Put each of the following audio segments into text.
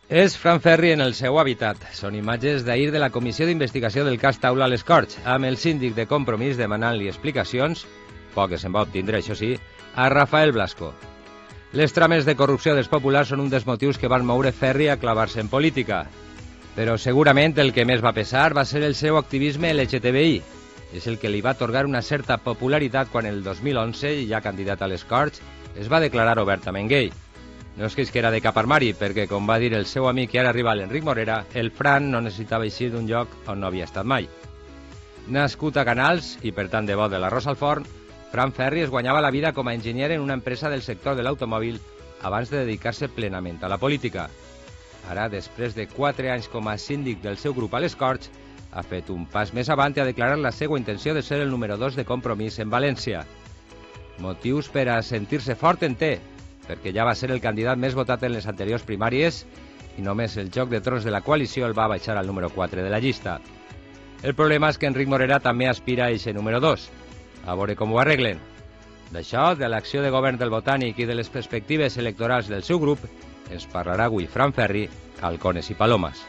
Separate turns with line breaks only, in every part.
És Fran Ferri en el seu hàbitat. Són imatges d'ahir de la Comissió d'Investigació del cas Taula a les Corts, amb el síndic de Compromís demanant-li explicacions, poques en va obtindre, això sí, a Rafael Blasco. Les trames de corrupció dels populars són un dels motius que van moure Ferri a clavar-se en política. Però segurament el que més va pesar va ser el seu activisme LGTBI. És el que li va atorgar una certa popularitat quan el 2011, ja candidat a les Corts, es va declarar obertament gay. No és que es quera de cap armari, perquè, com va dir el seu amic i ara rival Enric Morera, el Fran no necessitava eixir d'un lloc on no havia estat mai. Nascut a Canals, i per tant de bo de l'arròs al forn, Fran Ferri es guanyava la vida com a enginyer en una empresa del sector de l'automòbil abans de dedicar-se plenament a la política. Ara, després de 4 anys com a síndic del seu grup a les Corts, ha fet un pas més avant i ha declarat la seva intenció de ser el número 2 de Compromís en València. Motius per a sentir-se fort en té, perquè ja va ser el candidat més votat en les anteriors primàries i només el joc de trons de la coalició el va baixar al número 4 de la llista. El problema és que Enric Morera també aspira a eixe número 2. A veure com ho arreglen. D'això, de l'acció de govern del Botànic i de les perspectives electorals del seu grup, ens parlarà avui Fran Ferri, Halcones i Palomas.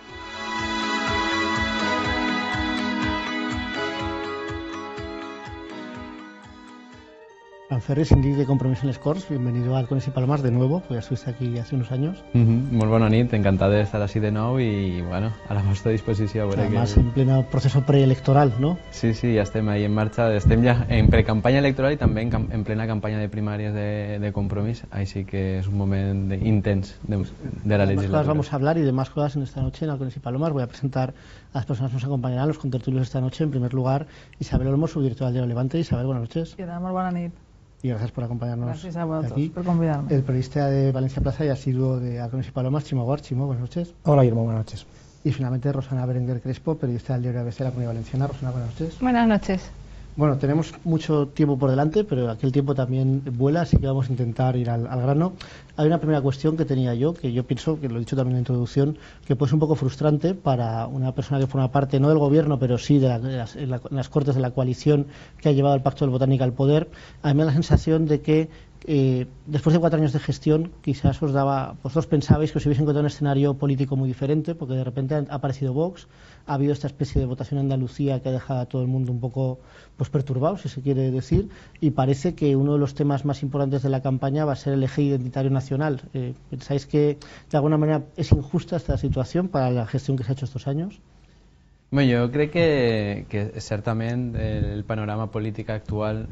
Fran Ferri, síndic de Compromís en les Corts, bienvenido a Halcones y Palomas de nuevo, pues ya estuviste aquí hace unos años.
Molt bona nit, encantat d'estar així de nou i bueno, a la vostra disposició.
Además, en pleno proceso preelectoral, ¿no?
Sí, ja estem ahí en marxa, estem ja en precampanya electoral i també en plena campanya de primàries de Compromís, així que és un moment intens de la legislatura.
Vamos a hablar y de más cosas en esta noche en Halcones y Palomas. Voy a presentar a las personas que nos acompañarán, los contertulios esta noche. En primer lugar, Isabel Olmo, su directora del diario Levante. Isabel, buenas noches.
¿Qué tal? Muy buena nit.
Y gracias por acompañarnos.
Gracias a vosotros
aquí.
por convidarme.
El periodista de Valencia Plaza y asiduo de Halcones y Palomas, Chimo Aguar. Chimo, buenas noches.
Hola, Guillermo, buenas noches.
Y finalmente Rosana Berenguer Crespo, periodista del diario ABC de la Comunidad Valenciana. Rosana, buenas noches.
Buenas noches.
Bueno, tenemos mucho tiempo por delante, pero aquel tiempo también vuela, así que vamos a intentar ir al grano. Hay una primera cuestión que tenía yo, que yo pienso, que lo he dicho también en la introducción, que puede ser un poco frustrante para una persona que forma parte, no del gobierno, pero sí de las Cortes de la coalición que ha llevado el Pacto del Botánico al poder. A mí me da la sensación de que después de 4 años de gestión, quizás vosotros pensabais que os hubiese encontrado un escenario político muy diferente, porque de repente ha aparecido Vox, ha habido esta especie de votación en Andalucía que ha dejado a todo el mundo un poco perturbado, si se quiere decir, y parece que uno de los temas más importantes de la campaña va a ser el eje identitario nacional. ¿Pensáis que de alguna manera es injusta esta situación para la gestión que se ha hecho estos años?
Bueno, jo crec que certament el panorama polític actual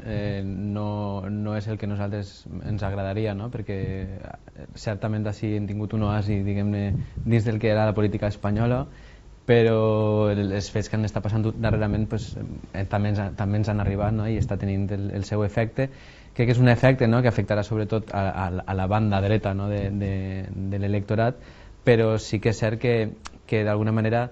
no és el que a nosaltres ens agradaria, no? Perquè certament així hem tingut un oasi, diguem-ne, dins del que era la política espanyola, però els fets que han estat passant darrerament també ens han arribat, no? I està tenint el seu efecte. Crec que és un efecte, no? Que afectarà sobretot a la banda dreta, no? de l'electorat, però sí que és cert que d'alguna manera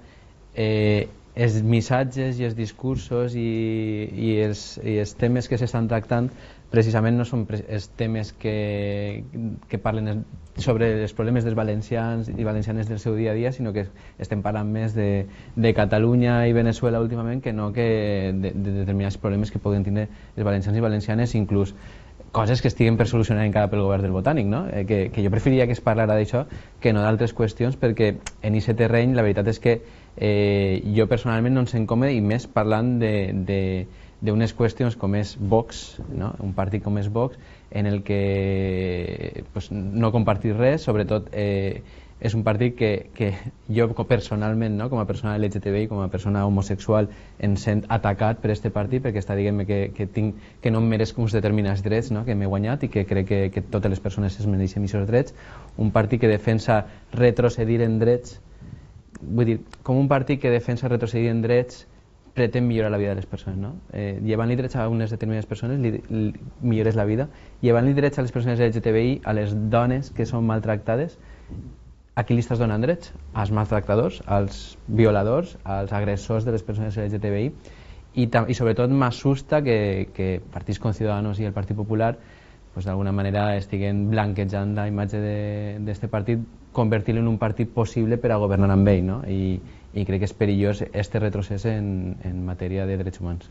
els missatges i els discursos i els temes que s'estan tractant precisament no són els temes que parlen sobre els problemes dels valencians i valencianes del seu dia a dia, sinó que estem parlant més de Catalunya i Venezuela últimament que no de determinats problemes que poden tindre els valencians i valencianes, inclús coses que estiguen per solucionar encara pel govern del Botànic, no? Que jo preferiria que es parlara d'això que no d'altres qüestions, perquè en aquest terreny la veritat és que jo personalment no em sent còmode, i més parlant d'unes qüestions com és Vox, no? Un partit com és Vox, en el que no compartir res, sobretot és un partit que jo personalment, no? Com a persona LGTBI, com a persona homosexual, em sent atacat per aquest partit, perquè està dient que no em mereix uns determinats drets, no? Que m'he guanyat, i que crec que totes les persones es mereixen aquests drets. Un partit que defensa retrocedir en drets, vull dir, com un partit que defensa retrocedir en drets pretén millorar la vida de les persones, no? Llevant-li drets a unes determinades persones millores la vida, llevant-li drets a les persones LGTBI, a les dones que són maltractades, a qui li estàs donant drets? Als maltractadors, als violadors, als agressors de les persones LGTBI, i sobretot m'assusta que partits com Ciudadanos i el Partit Popular d'alguna manera estiguen blanquejant la imatge d'aquest partit, convertir-lo en un partit possible per a governar amb ell, no? I crec que és perillós este retrocés en matèria de drets humans.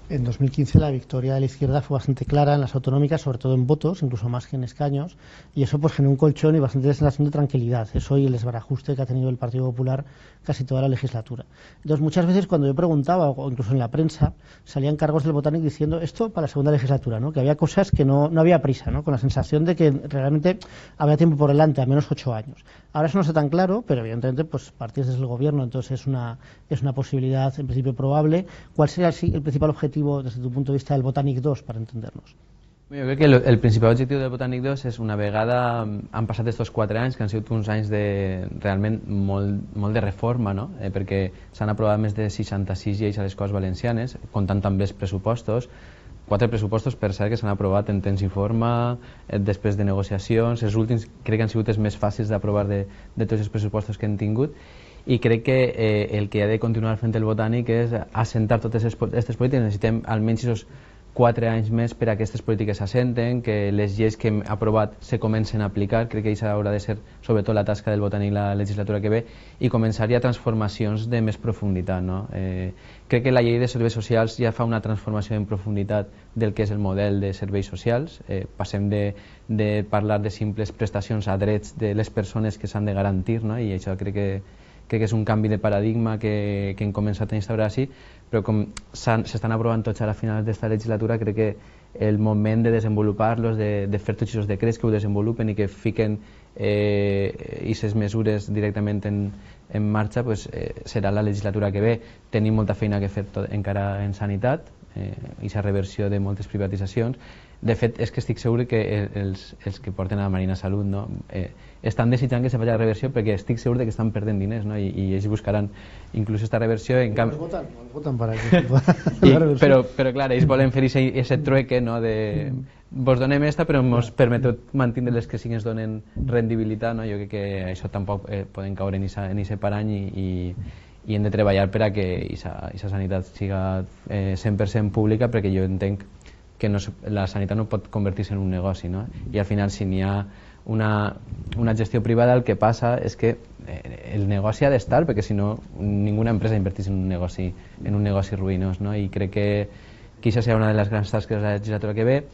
En 2015 la victoria de la izquierda fue bastante clara en las autonómicas, sobre todo en votos, incluso más que en escaños, y eso pues generó un colchón y bastante sensación de tranquilidad. Eso y el desbarajuste que ha tenido el Partido Popular casi toda la legislatura. Entonces muchas veces cuando yo preguntaba, o incluso en la prensa, salían cargos del Botanic diciendo esto para la segunda legislatura, ¿no? Que había cosas que no había prisa, ¿no? Con la sensación de que realmente había tiempo por delante, al menos 8 años. Ahora eso no está tan claro, pero evidentemente pues partir desde el gobierno, entonces es una posibilidad en principio probable. ¿Cuál sería el principal objetivo desde tu punto de vista del Botanic 2, para entendernos?
Jo crec que el principal objectiu del Botanic 2 és una vegada han passat aquests 4 anys, que han sigut uns anys realment molt de reforma, no? Perquè s'han aprovat més de 66 lleis a les Corts Valencianes, comptant també els pressupostos, 4 pressupostos, per cert, que s'han aprovat en temps i forma, després de negociacions. Els últims crec que han sigut els més fàcils d'aprovar de tots els pressupostos que hem tingut, i crec que el que ha de continuar fent el Botànic és assentar totes aquestes polítiques. Necessitem almenys 4 anys més per a que aquestes polítiques s'assenten, que les lleis que hem aprovat se comencen a aplicar. Crec que això haurà de ser sobretot la tasca del Botànic la legislatura que ve, i començar ja transformacions de més profunditat, no? Crec que la llei de serveis socials ja fa una transformació en profunditat del que és el model de serveis socials. Passem de parlar de simples prestacions a drets de les persones que s'han de garantir, no? I això crec que és un canvi de paradigma que hem començat a instaurar així, però com s'estan aprovant tots ara a finals d'esta legislatura, crec que el moment de desenvolupar-los, de fer tots els decrets que ho desenvolupen i que fiquen aquestes mesures directament en marxa, serà la legislatura que ve. Tenim molta feina que fer encara en sanitat, aquesta reversió de moltes privatitzacions. De fet, és que estic segur que els que porten a la Marina Salut, no, estan desitjant que se faci la reversió, perquè estic segur que estan perdent diners, no, i ells buscaran inclús aquesta reversió.
Ens voten para que
però clar, ells volen fer aquest trueque, no, de vos donem esta però ens permeteu mantenir les que sí que ens donen rendibilitat, no? Jo crec que això tampoc poden caure en aquest parany, i hem de treballar per a que aquesta sanitat siga 100% pública, perquè jo entenc que la sanitat no pot convertir-se en un negoci, no? I al final, si n'hi ha una gestió privada, el que passa és que el negoci ha d'estar, perquè si no ninguna empresa invertís en un negoci ruïnós, no? I crec que aquesta serà una de les grans tasques de la legislatura que ve,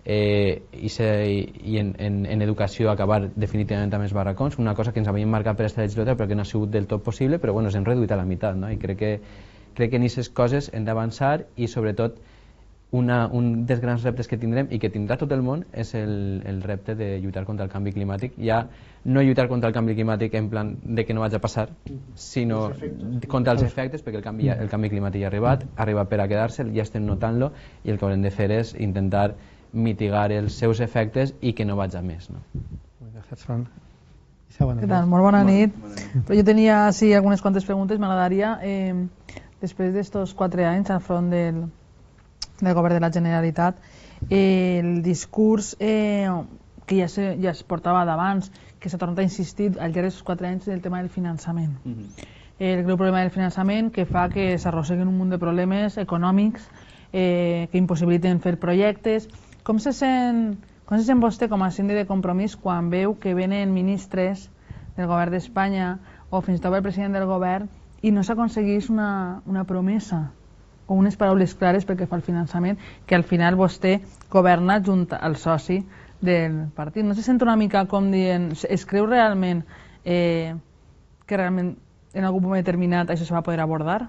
i en educació acabar definitivament amb els barracons, una cosa que ens havíem marcat per aquesta legislatura però que no ha sigut del tot possible, però bueno, ens hem reduït a la meitat, no? I crec que en aquestes coses hem d'avançar, i sobretot un dels grans reptes que tindrem i que tindrà tot el món és el repte de lluitar contra el canvi climàtic. Ja no lluitar contra el canvi climàtic en plan de que no vagi a passar, sinó contra els efectes, perquè el canvi climàtic ja ha arribat per a quedar-se, ja estem notant-lo, i el que haurem de fer és intentar mitigar els seus efectes i que no vagi a més, no?
Gràcies, Fran.
Què tal? Molt bona nit. Però jo tenia sí, algunes quantes preguntes. M'agradaria, després d'estos 4 anys al front del govern de la Generalitat, el discurs que ja es portava d'abans, que s'ha tornat a insistir al llarg d'aquests 4 anys, el tema del finançament. El greu problema del finançament, que fa que s'arrosseguen un munt de problemes econòmics que impossibiliten fer projectes. Com se sent vostè com a síndic de Compromís quan veu que venen ministres del govern d'Espanya o fins i tot el president del govern i no s'aconsegueix una promesa o unes paraules clares perquè fa el finançament, que al final vostè governa junt al soci del partit? No se sent una mica com dient, es creu realment que realment en algun moment determinat això se va poder abordar?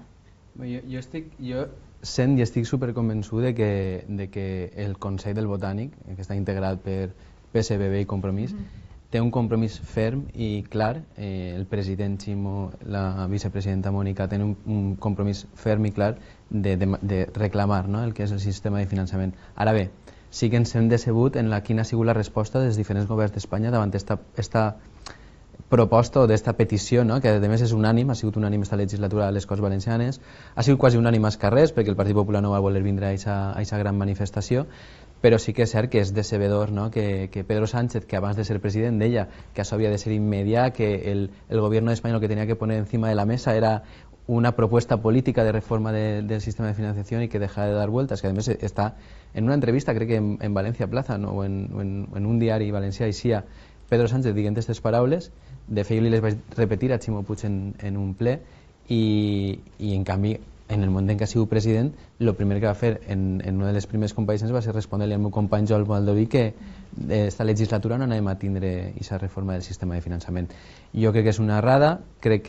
Jo sent i estic superconvençut de que el Consell del Botànic, que està integrat per PSBB i Compromís, té un compromís ferm i clar. El president Ximo, la vicepresidenta Mònica tenen un compromís ferm i clar de reclamar, no?, el que és el sistema de finançament. Ara bé, sí que ens hem decebut en quina ha sigut la resposta dels diferents governs d'Espanya davant esta proposta o d'esta petició, no?, que a més és unànime, ha sigut unànime esta legislatura a les Corts Valencianes, ha sigut quasi unànime als carrers perquè el Partit Popular no va voler vindre a aquesta gran manifestació, però sí que és cert que és decebedor, no?, que Pedro Sánchez, que abans de ser president deia que això havia de ser immediat, que el gobierno espanyol que tenia que poner encima de la mesa era una propuesta política de reforma del sistema de financiación y que deja de dar vueltas, que además está en una entrevista, crec que en Valencia Plaza, no?, o en un diari valencià, així Pedro Sánchez dient aquestes paraules. De fet, jo li les vaig repetir a Ximo Puig en un ple, i en canvi en el moment en què ha sigut president, el primer que va fer en una de les primeres compareixences va ser respondre-li al meu company Joel Baldoví que esta legislatura no anem a tindre aquesta reforma del sistema de finançament. Jo crec que és una errada, crec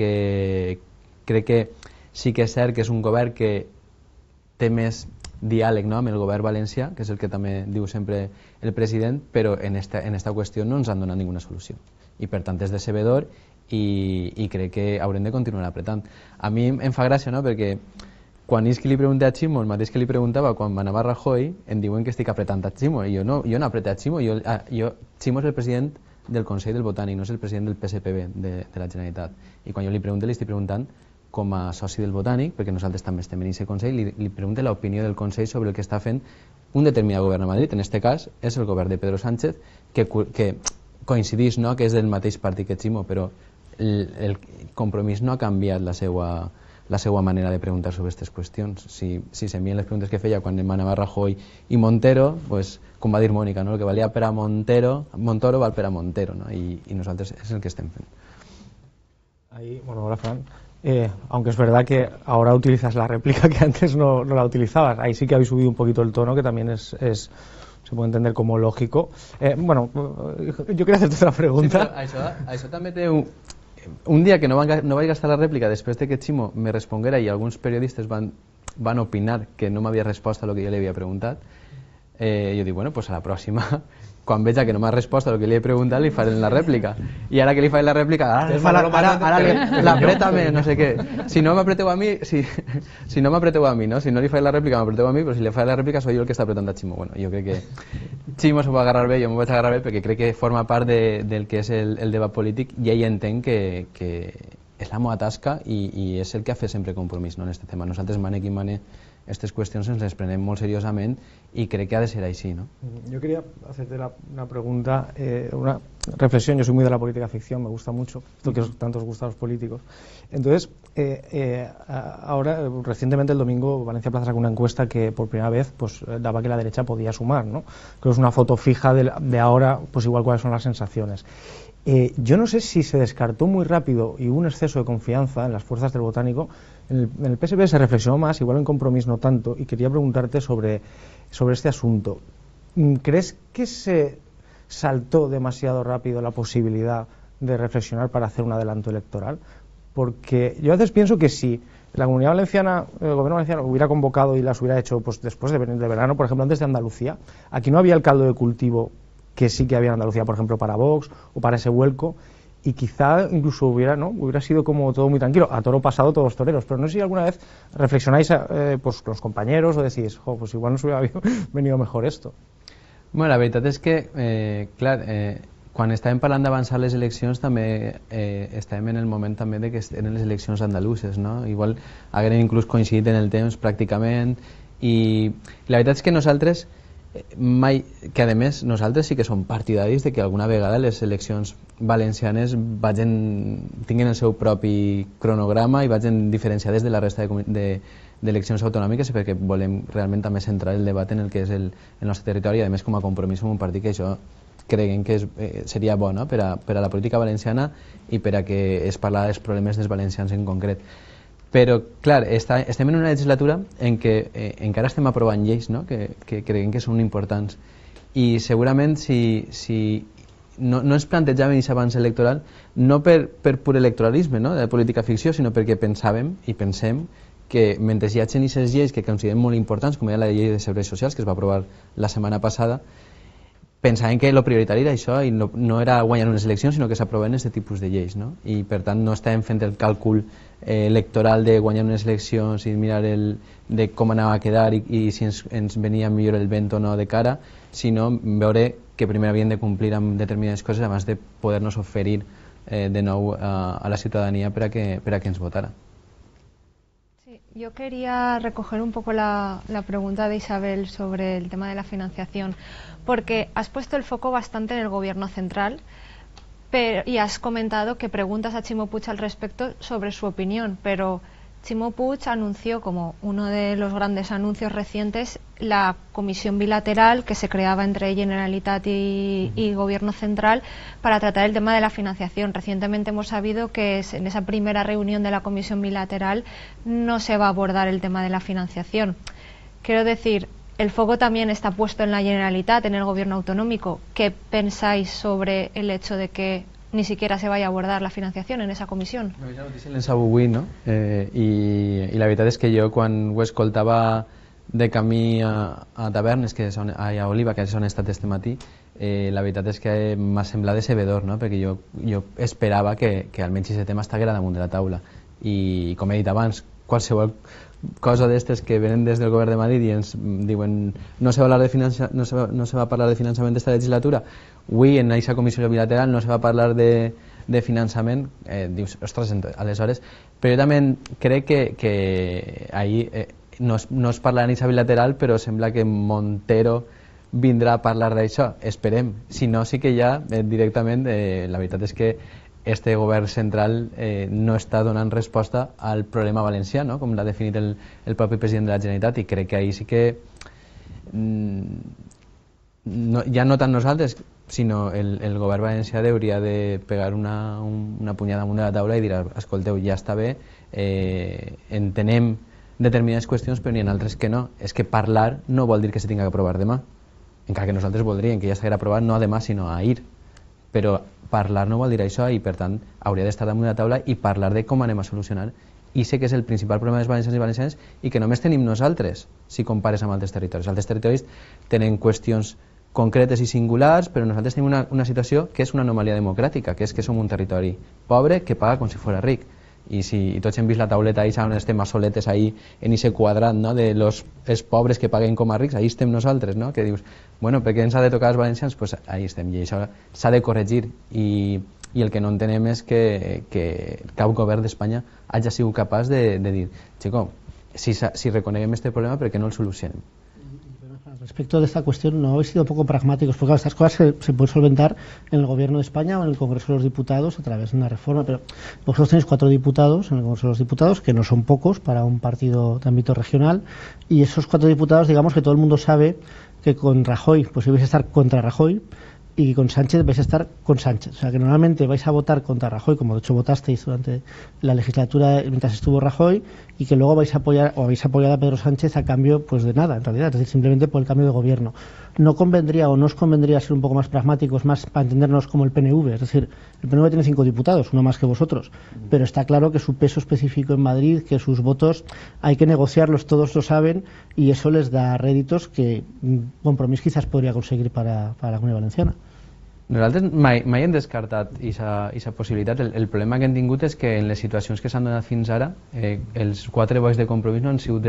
que sí que és cert que és un govern que té més diàleg, no?, amb el govern valencià, que és el que també diu sempre el president, però en esta qüestió no ens han donat ninguna solució. I per tant és decebedor i crec que haurem de continuar apretant. A mi em fa gràcia, no?, perquè quan és que li pregunté a Ximo, el mateix que li preguntava quan anava a Rajoy, em diuen que estic apretant a Ximo, i jo no apreté a Ximo. Ximo és el president del Consell del Botànic, no és el president del PSPB de la Generalitat. I quan jo li pregunto, li estic preguntant com a soci del Botànic, perquè nosaltres també estem en aquest Consell, li pregunto l'opinió del Consell sobre el que està fent un determinat govern a Madrid. En aquest cas és el govern de Pedro Sánchez, que coincidís, no?, que és del mateix partit que Ximo, però el Compromís no ha canviat la seva manera de preguntar sobre aquestes qüestions. Si s'envien les preguntes que feia quan anava Rajoy i Montero, pues, com va dir Mònica, no?, el que valia per a Montoro val per a Montero, no?, i nosaltres és el que estem fent.
Ahí, bueno, hola Fran. Aunque es verdad que ahora utilizas la réplica que antes no la utilizabas. Ahí sí que habéis subido un poquito el tono, que también se puede entender como lógico. Bueno, yo quería hacerte otra pregunta. Sí,
això també té un dia que no vaig gastar la rèplica després de que Ximo me responguera i alguns periodistes van opinar que no m'havia respost a lo que jo li havia preguntat. Jo dic, bueno, pues a la pròxima, quan veig que no m'ha respost a lo que li he preguntat, li faré la rèplica. I ara que li faig la rèplica, ara l'apretame, no sé què. Si no m'apreteu a mi, si no m'apreteu a mi, no? Si no li faig la rèplica m'apreteu a mi, però si li faig la rèplica soy jo el que està apretant a Ximo. Bueno, jo crec que Ximo s'ho va agarrar bé, jo m'ho vaig agarrar bé perquè crec que forma part del que és el debat polític i ell entén que és la meva tasca i és el que ha fet sempre Compromís, no, en aquest tema. Nosaltres, mane qui mane, estas cuestiones nos las prenem molt seriosament y creo que ha de ser así, ¿no?
Yo quería hacerte una pregunta, una reflexión. Yo soy muy de la política ficción, me gusta mucho, lo que tanto os gusta a los políticos. Entonces, ahora, recientemente el domingo, Valencia Plaza sacó una encuesta que por primera vez pues daba que la derecha podía sumar, ¿no? Creo que es una foto fija de ahora, pues igual cuáles son las sensaciones. Yo no sé si se descartó muy rápido y hubo un exceso de confianza en las fuerzas del Botánico. En el PSP se reflexionó más, igual en Compromís no tanto, y quería preguntarte sobre este asunto. ¿Crees que se saltó demasiado rápido la posibilidad de reflexionar para hacer un adelanto electoral? Porque yo a veces pienso que si la Comunidad Valenciana, el Gobierno valenciano hubiera convocado y las hubiera hecho pues después de verano, por ejemplo, antes de Andalucía, aquí no había el caldo de cultivo que sí que había en Andalucía, por ejemplo, para Vox o para ese vuelco, y quizá incluso hubiera sido como todo muy tranquilo, a toro pasado todos toreros. Pero no sé si alguna vez reflexionáis pues con los compañeros o decís, pues igual nos hubiera venido mejor esto.
Bueno, la veritat és que, clar, quan estàvem parlant d'avançar les eleccions també estàvem en el moment també de que eren les eleccions andaluses, no? Igual hagueren inclús coincidit en el temps pràcticament, i la veritat és que nosaltres mai, que a més nosaltres sí que som partidaris de que alguna vegada les eleccions valencianes tinguin el seu propi cronograma i vagin diferenciades de la resta d'eleccions autonòmiques, perquè volem realment també centrar el debat en el que és el nostre territori, i a més com a Compromís som un partit que això creguem que seria bo, no?, per a la política valenciana i per a que es parla dels problemes dels valencians en concret. Però, clar, estem en una legislatura en què encara estem aprovant lleis, no?, que creiem que són importants, i segurament si no ens plantejàvem aquest abans electoral no per pur electoralisme, no?, de política ficció, sinó perquè pensàvem i pensem que mentre hi hagin aquestes lleis que considerem molt importants, com era la llei de serveis socials que es va aprovar la setmana passada, pensàvem que el prioritari era això i no era guanyar unes eleccions, sinó que s'aproven aquest tipus de lleis, no? I per tant no estàvem fent el càlcul electoral de guanyar unes eleccions i mirar de com anava a quedar i si ens venia millor el vent o no de cara, sinó veure que primer havíem de complir amb determinades coses abans de poder-nos oferir de nou a la ciutadania per a que ens votara.
Yo quería recoger un poco la pregunta de Isabel sobre el tema de la financiación, porque has puesto el foco bastante en el gobierno central y has comentado que preguntas a Ximo Puig al respecto sobre su opinión, pero Ximo Puig anunció como uno de los grandes anuncios recientes la comisión bilateral que se creaba entre Generalitat y Gobierno Central para tratar el tema de la financiación. Recientemente hemos sabido que en esa primera reunión de la comisión bilateral no se va a abordar el tema de la financiación. Quiero decir, el foco también está puesto en la Generalitat, en el Gobierno autonómico. ¿Qué pensáis sobre el hecho de que ni siquiera se vaya a abordar la financiación en esa comissió?
La notícia l'hem sabut avui, no? I la veritat és que jo, quan ho escoltava de camí a Tavernes, a Oliva, que és on he estat este matí, la veritat és que m'ha semblat decebedor, no? Perquè jo esperava que almenys aquest tema estigués damunt de la taula. I, com he dit abans, qualsevol cosa d'estes que venen des del govern de Madrid i ens diuen no se va parlar de finançament d'esta legislatura, avui en aquesta comissió bilateral no se va parlar de finançament, dius, ostres, aleshores, però jo també crec que ahir no es parla en aquesta bilateral, però sembla que Montero vindrà a parlar d'això, esperem, si no sí que ja directament, la veritat és que este govern central no està donant resposta al problema valencià, no? Com l'ha definit el propi president de la Generalitat, i crec que ahir sí que ja no tant nosaltres, sinó el govern valencià hauria de pegar una punyada damunt de la taula i dir, escolteu, ja està bé, entenem determinades qüestions, però n'hi ha altres que no. És que parlar no vol dir que se tinga que aprovar demà, encara que nosaltres voldríem que ja s'hagués aprovat no demà sinó ahir, però parlar no vol dir això i per tant hauria d'estar damunt de la taula i parlar de com anem a solucionar, i sé que és el principal problema dels valencians i valencianes i que només tenim nosaltres si compares amb altres territoris. Altres territoris tenen qüestions concretes i singulars, però nosaltres tenim una situació que és una anomalia democràtica, que és que som un territori pobre que paga com si fos ric. I si tots hem vist la tauleta ahí on estem a soletes ahí en ese quadrat, no? De els pobres que paguen com a rics, ahí estem nosaltres, no? Que dius, bueno, per què ens ha de tocar als valencians? Pues ahí estem, i això s'ha de corregir, i el que no entenem és que cap govern d'Espanya hagi sigut capaç de dir, chico, si reconeguem este problema, ¿per què no el solucionem?
Respecto de esta cuestión, no habéis sido un poco pragmáticos, porque estas cosas se pueden solventar en el Gobierno de España o en el Congreso de los Diputados a través de una reforma, pero vosotros tenéis 4 diputados en el Congreso de los Diputados, que no son pocos para un partido de ámbito regional, y esos 4 diputados, digamos que todo el mundo sabe que con Rajoy pues ibais a estar contra Rajoy, y con Sánchez vais a estar con Sánchez. O sea que normalmente vais a votar contra Rajoy, como de hecho votasteis durante la legislatura mientras estuvo Rajoy, y que luego vais a apoyar o habéis apoyado a Pedro Sánchez a cambio pues de nada, en realidad, es decir, simplemente por el cambio de gobierno. ¿No convendría o no os convendría ser un poco más pragmáticos, más para entendernos como el PNV? Es decir, el PNV tiene 5 diputados, uno más que vosotros, pero está claro que su peso específico en Madrid, que sus votos hay que negociarlos, todos lo saben, y eso les da réditos que Compromís quizás podría conseguir para la Comunitat Valenciana.
Nosaltres mai hem descartat aquesta possibilitat. El problema que hem tingut és que en les situacions que s'han donat fins ara els 4 vots de Compromís no han sigut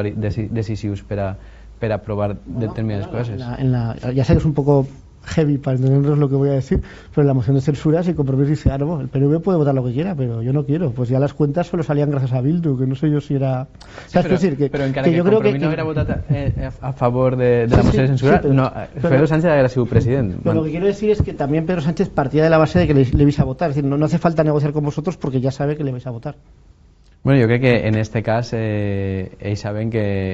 decisius per a aprovar determinades coses.
Ya sé que es un poco heavy para entendernos lo que voy a decir, pero en la moción de censura si Compromís dice, no, el PNV puede votar lo que quiera, pero yo no quiero, pues ya las cuentas solo salían gracias a Bildu, que no sé yo si era...
Sí, però encara que Compromís no hubiera votat a favor de la moció de censura, Pedro Sánchez habría sido presidente.
Pero lo que quiero decir es que también Pedro Sánchez partía de la base de que le vais a votar, es decir, no hace falta negociar con vosotros porque ya sabe que le vais a votar.
Bueno, jo crec que en este cas ells saben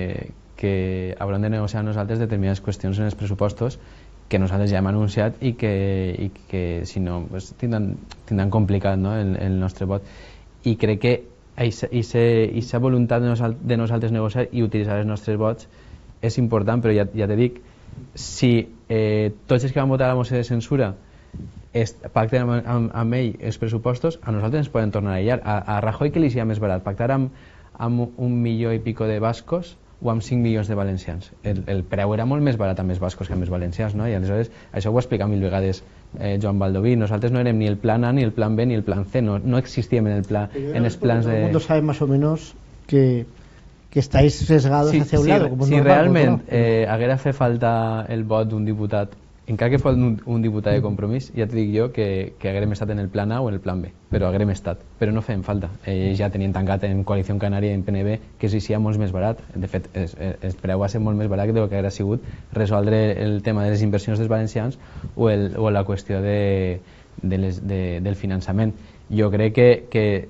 que hauran de negociar nosaltres determinades qüestions en els pressupostos que nosaltres ja hem anunciat i que si no pues, tindran complicat, no, el nostre vot, i crec que aquesta voluntat de nosaltres negociar i utilitzar els nostres vots és important, però ja te dic, si tots els que van votar la moció de censura pacten amb ell els pressupostos, a nosaltres ens poden tornar a aïllar. A Rajoy que li sia més barat pactar amb 1 milió i pico de bascos o amb 5 milions de valencians. El preu era molt més barat amb els bascos que amb els valencians, no? I aleshores això ho ha explicat 1000 vegades Joan Baldoví. Nosaltres no érem ni el plan A, ni el plan B, ni el plan C, no existíem en els plans de...
Todo el mundo sabe más o menos que estáis sesgados hacia un lado.
Si realment haguera fet falta el vot d'un diputat, encara que fos un diputat de Compromís, ja te dic jo que haguérem estat en el plan A o en el plan B, però haguérem estat, però no fem falta. Ja tenien tancat en Coalició Canària i en PNB que s'hi molt més barat. De fet, el preu va ser molt més barat del que hauria sigut resoldre el tema de les inversions dels valencians o la qüestió del finançament. Jo crec que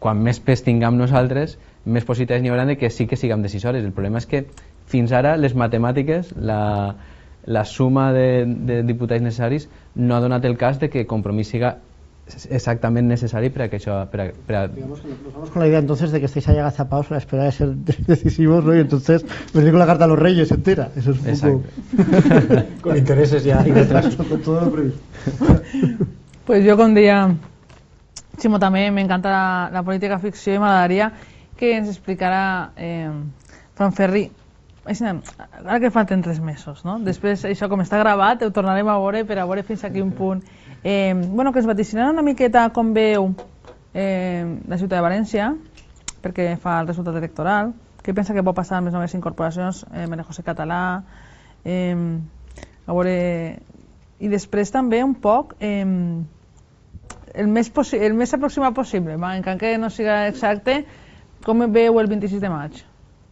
quan més pes tinguem nosaltres, més possibilitats n'hi haurà de que sí que siguem de 6 hores. El problema és que fins ara les matemàtiques, la suma de diputats necessaris no ha donat el cas de que Compromís siga exactament necessari para que eso
digamos que nos vamos con la idea entonces de que estáis ahí agazapados a la espera de ser decisivos, ¿no? Y entonces venir con la carta a los reyes entera, eso es un poco con intereses ya y detrás con todo lo previsto.
Pues yo con día Ximo también me encanta la política ficció i m'agradaria que ens explicara Fran Ferri ara que falten 3 mesos, no? Després això com està gravat ho tornarem a veure per a veure fins a quin punt bueno, que ens vaticinar una miqueta com veu la ciutat de València perquè fa el resultat electoral, què pensa que pot passar amb les noves incorporacions, María José Català, a veure, i després també un poc el més aproximat possible, encara que no siga exacte, com veu el 26 de maig?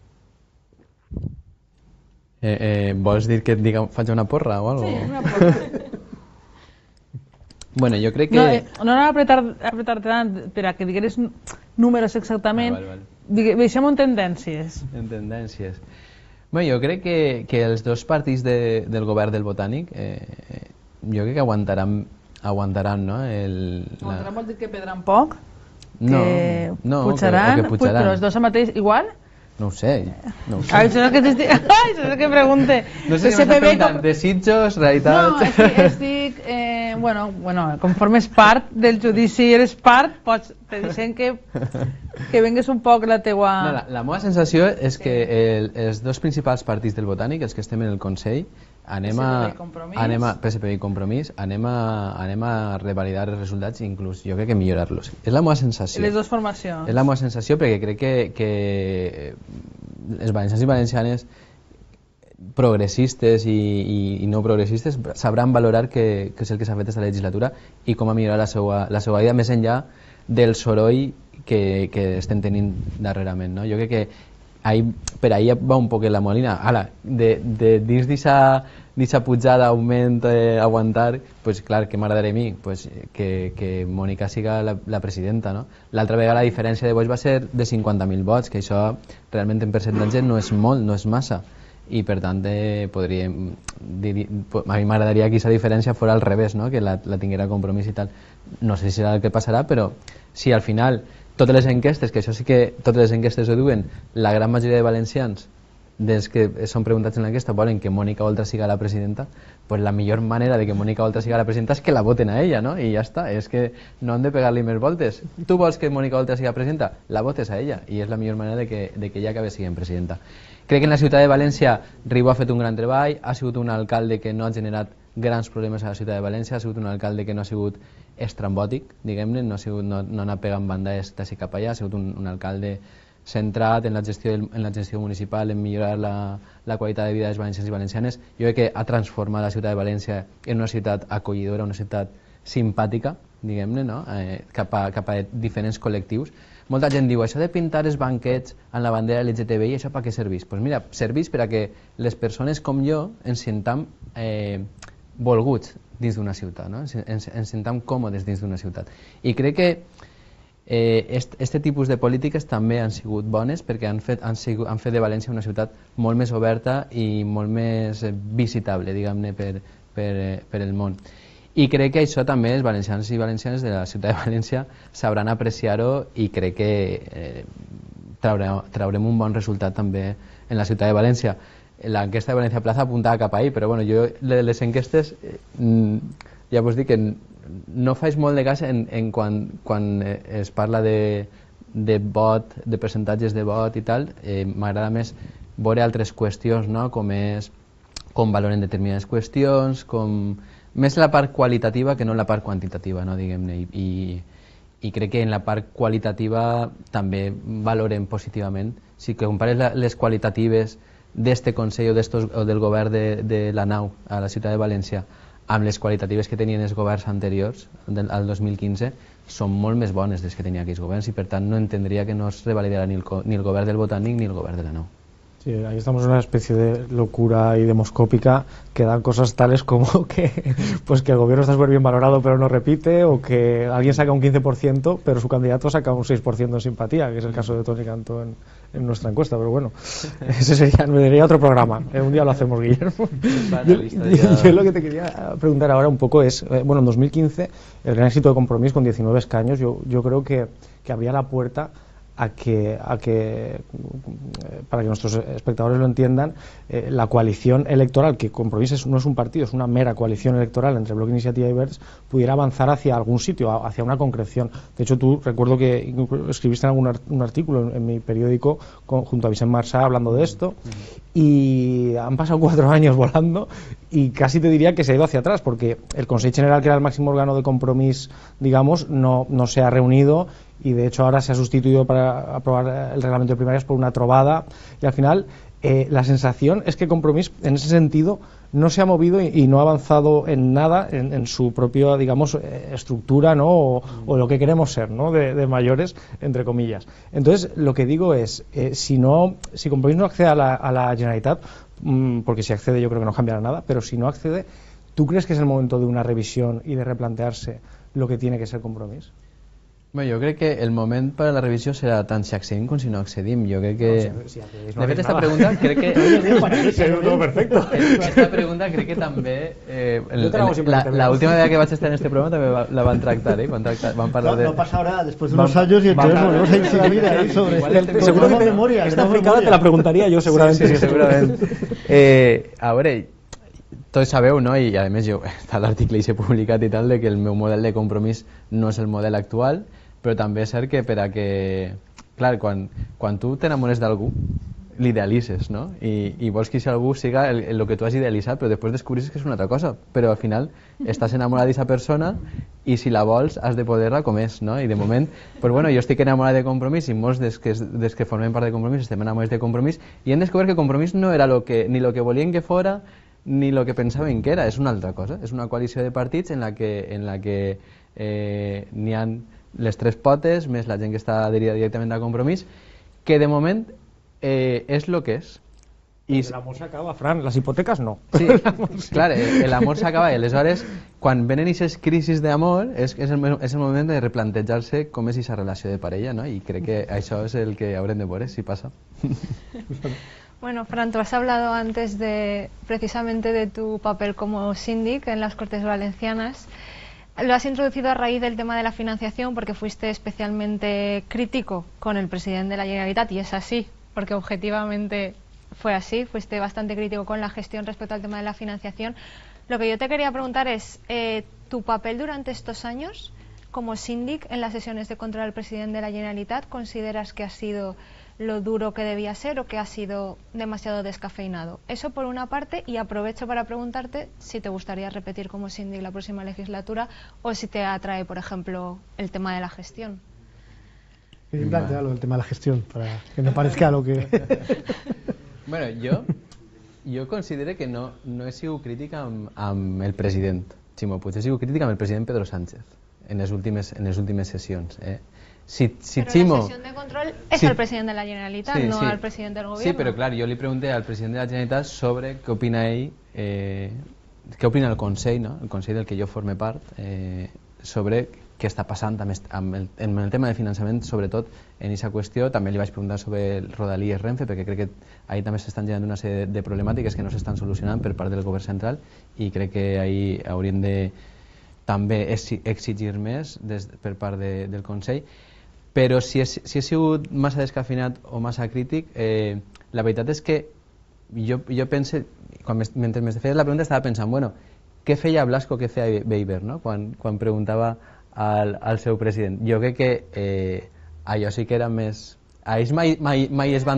Vols dir que faig una porra o alguna cosa?
Sí, una porra.
Bueno, jo crec que...
No apretar-te tant per a que digueres números exactament, deixem-ho en tendències.
En tendències. Bé, jo crec que els dos partits del govern del Botànic jo crec que aguantaran, no?
Aguantaran vol dir que perdran poc?
No,
pujaran, però els dos al mateix igual?
No ho sé.
Ai, això és el que pregunte.
No sé si m'estàs preguntant desitjos, realitat...
No, estic... Bueno, com formes part del judici, eres part, pots... Te deixem que vengues un poc la teua...
No, la meva sensació és que els dos principals partits del Botànic, els que estem en el Consell, PSPV i Compromís, anem a revalidar els resultats i inclús jo crec que millorar-los. És la meva sensació.
Les dues formacions.
És la meva sensació perquè crec que els valencians i valencianes progressistes i no progressistes sabran valorar què és el que s'ha fet aquesta legislatura i com ha millorat la seva vida més enllà del soroll que estem tenint darrerament, no? Jo crec que per ahí va un poc la molina. Ara, de dins d'aquesta pujada, augment, aguantar, pues clar, què m'agradaria a mi? Pues que Mònica siga la presidenta, no? L'altra vegada la diferència de vots va ser de 50.000 vots, que això realment en percentatge no és molt, no és massa. I per tant podríem dir, a mi m'agradaria que aquesta diferència fos al revés, no? Que la tinguera Compromís i tal. No sé si serà el que passarà, però si al final totes les enquestes, que això sí que totes les enquestes ho diuen, la gran majoria de valencians dels que són preguntats en l'enquesta volen que Mònica Oltra siga la presidenta, pues la millor manera de que Mònica Oltra siga la presidenta és que la voten a ella, no? I ja està, és que no han de pegar-li més voltes. Tu vols que Mònica Oltra siga presidenta? La votes a ella, i és la millor manera de que ella acabi sent presidenta. Crec que en la ciutat de València Ribó ha fet un gran treball, ha sigut un alcalde que no ha generat grans problemes a la ciutat de València, ha sigut un alcalde que no ha sigut estrambòtic, diguem-ne, no ha anat pegant bandades d'ací cap allà, ha sigut un alcalde centrat en la gestió municipal, en millorar la qualitat de vida dels valencians i valencianes. Jo crec que ha transformat la ciutat de València en una ciutat acollidora, una ciutat simpàtica, diguem-ne, no? cap a diferents col·lectius. Molta gent diu, això de pintar els banquets amb la bandera LGTBI, això per què serveix? Doncs mira, serveix per a que les persones com jo ens sentam volguts dins d'una ciutat, no? Ens sentam còmodes dins d'una ciutat. I crec que aquest tipus de polítiques també han sigut bones perquè han fet de València una ciutat molt més oberta i molt més visitable, diguem-ne, per el món. I crec que això també els valencians i valencianes de la ciutat de València sabran apreciar-ho i crec que traurem un bon resultat també en la ciutat de València. L'enquesta de València Plaza apuntava cap ahí, però bueno, jo les enquestes ja vos dic que no faig molt de cas quan es parla de vot, de percentatges de vot i tal. M'agrada més veure altres qüestions, no? Com valoren determinades qüestions, més la part qualitativa que no la part quantitativa, no? Diguem-ne. I crec que en la part qualitativa també valorem positivament. Si compares les qualitatives d'este Consell o del govern de la nau a la ciutat de València amb les qualitatives que tenien els governs anteriors al 2015, són molt més bones des que tenia aquells governs i per tant no entendria que no es revalidara ni el govern del Botànic ni el govern de la nau.
Sí, Sí, ahí estamos en una especie de locura y demoscópica que dan cosas tales como que pues que el gobierno está súper bien valorado pero no repite, o que alguien saca un 15% pero su candidato saca un 6% en simpatía, que es el caso de Toni Cantó en nuestra encuesta. Pero bueno, ese sería otro programa, un día lo hacemos, Guillermo. Yo lo que te quería preguntar ahora un poco es, bueno, en 2015 el gran éxito de Compromís con 19 escaños, yo creo que abría la puerta a que para que nuestros espectadores lo entiendan, la coalición electoral, que Compromís no es un partido, es una mera coalición electoral entre Bloc, Iniciativa y Verds, pudiera avanzar hacia algún sitio, hacia una concreción. De hecho, tú recuerdo que escribiste en un artículo en mi periódico junto a Vicent Marsá hablando de esto, y han pasado 4 años volando y casi te diría que se ha ido hacia atrás, porque el Consejo General, que era el máximo órgano de Compromís, digamos, no se ha reunido, y de hecho ahora se ha sustituido para aprobar el reglamento de primarias por una trobada, y al final la sensación es que Compromís en ese sentido no se ha movido y no ha avanzado en nada en su propia, digamos, estructura, ¿no? o lo que queremos ser, ¿no? de mayores, entre comillas. Entonces lo que digo es, si Compromís no accede a la Generalitat, porque si accede yo creo que no cambiará nada, pero si no accede, ¿tú crees que es el momento de una revisión y de replantearse lo que tiene que ser Compromís?
Bueno, jo crec que el moment per a la revisió serà tant si accedim com si no accedim. Jo crec que... de fet, esta pregunta crec que... Esta pregunta crec que també... la última vegada que vaig estar en este programa també la van tractar, van parlar de...
No pasa ahora, después de unos años, y entonces volvemos a incidir ahí sobre...
Seguramente memoria. Esta fricada te la preguntaría yo, seguramente.
Sí, segurament. A veure... Tots sabeu, no? I a més està l'article i s'ha publicat i tal, de que el meu model de Compromís no és el model actual, però també és cert que per a que... Clar, quan tu t'enamores d'algú, l'idealitzes, no? I vols que si algú siga el que tu has idealitzat, però després descobris que és una altra cosa. Però al final estàs enamorat d'aquesta persona i si la vols has de poder-la com és, no? I de moment, pues bueno, jo estic enamorat de Compromís i molts des que formem part de Compromís estem enamorats de Compromís i hem descobert que Compromís no era ni lo que volien que fora ni lo que pensaven que era, és una altra cosa, és una coalició de partits en la que n'hi ha les 3 potes, més la gent que està adherida directament a Compromís, que de moment és el que és.
El amor s'acaba, Fran, les hipoteques no.
Sí, clar, l'amor s'acaba i aleshores, quan venen aquestes crisis d'amor, és el moment de replantejar-se com és aquesta relació de parella, no? I crec que això és el que haurem de veure, si passa.
Bueno, Fran, tú has hablado antes precisamente de tu papel como síndic en las Cortes Valencianas. Lo has introducido a raíz del tema de la financiación porque fuiste especialmente crítico con el presidente de la Generalitat, y es así, porque objetivamente fue así, fuiste bastante crítico con la gestión respecto al tema de la financiación. Lo que yo te quería preguntar es, ¿tu papel durante estos años como síndic en las sesiones de control al presidente de la Generalitat consideras que ha sido lo duro que debía ser o que ha sido demasiado descafeinado? Eso por una parte, y aprovecho para preguntarte si te gustaría repetir como síndic la próxima legislatura o si te atrae, por ejemplo, el tema de la gestión.
Plantealo, el tema de la gestión, para que no parezca lo que...
Bueno, jo considero que no he sigut crític amb el president Ximo Puig, he sigut crític amb el president Pedro Sánchez en les últimes sessions.
Pero
Chimo,
la sesión de control es al presidente de la Generalitat, no al presidente del gobierno.
Sí, pero claro, yo le pregunté al presidente de la Generalitat sobre qué opina ell, què opina el Consell, no? El Consell del que jo forme part, sobre què està passant amb el tema de finançament, sobretot en aquesta qüestió. També li vaig preguntar sobre el Rodalies Renfe, perquè crec que ahí també s'estan generant una sèrie de problemàtiques que no s'estan solucionant per part del govern central, i crec que ahí hauríem de també exigir més per part del Consell. Però si he sigut massa descafeinat o massa crític, la veritat és que jo pense, mentre me feies la pregunta estava pensant, bueno, què feia Blasco, què feia Weber, no? Quan preguntava al seu president. Jo crec que allò sí que era més... A ells mai es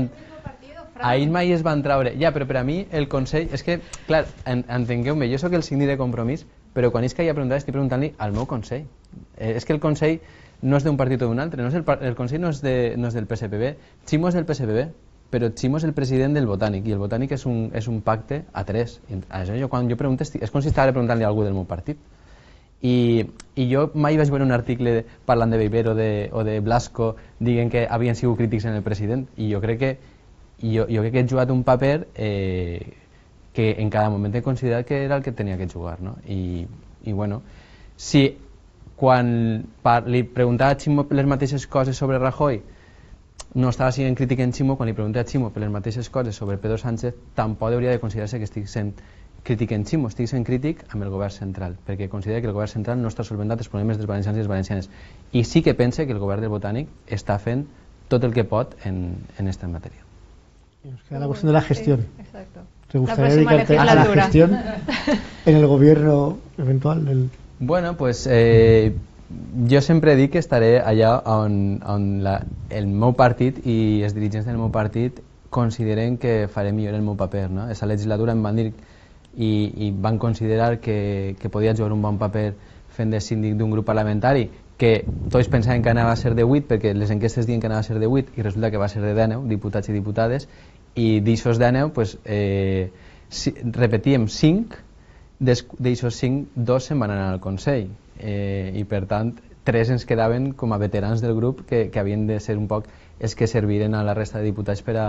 van traure... Ja, però per a mi el Consell... És que, clar, entengueu-me, jo sóc el síndic de Compromís, però quan és que hi ha preguntat estic preguntant-li al meu Consell. És que el Consell no és d'un partit o d'un altre, el Consell no és del PSPB, Ximo és del PSPB, però Ximo és el president del Botànic, i el Botànic és un pacte a 3. Quan jo pregunto, és com si estava preguntant-li a algú del meu partit. I jo mai vaig veure un article parlant de Weber o de Blasco dient que havien sigut crítics en el president, i jo crec que jo crec que he jugat un paper que en cada moment he considerat que era el que tenia que jugar, no? I bueno, si quan li preguntava a Ximo les mateixes coses sobre Rajoy no estava sent crític en Ximo, quan li preguntava a Ximo per les mateixes coses sobre Pedro Sánchez tampoc hauria de considerar-se que estic sent crític en Ximo, estic sent crític amb el govern central, perquè considera que el govern central no està solventant els problemes dels valencians i les valencianes, i sí que pense que el govern del Botànic està fent tot el que pot en esta matèria.
Nos queda la cuestión de la gestión.
Exacto.
¿Te gustaría dedicarte a la gestión en el gobierno eventual?
Bueno, pues jo sempre dic que estaré allà on el meu partit i els dirigents del meu partit consideren que faré millor el meu paper, no? Aquesta legislatura em van dir i van considerar que podia jugar un bon paper fent de síndic d'un grup parlamentari que tots pensaven que anava a ser de 8 perquè les enquestes diuen que anava a ser de 8 i resulta que va ser de 19 diputats i diputades, i d'aixòs 19 pues, repetíem 5, d'aixòs 5 2 se'n van anar al Consell, i per tant 3 ens quedaven com a veterans del grup que havien de ser un poc els que serviren a la resta de diputats per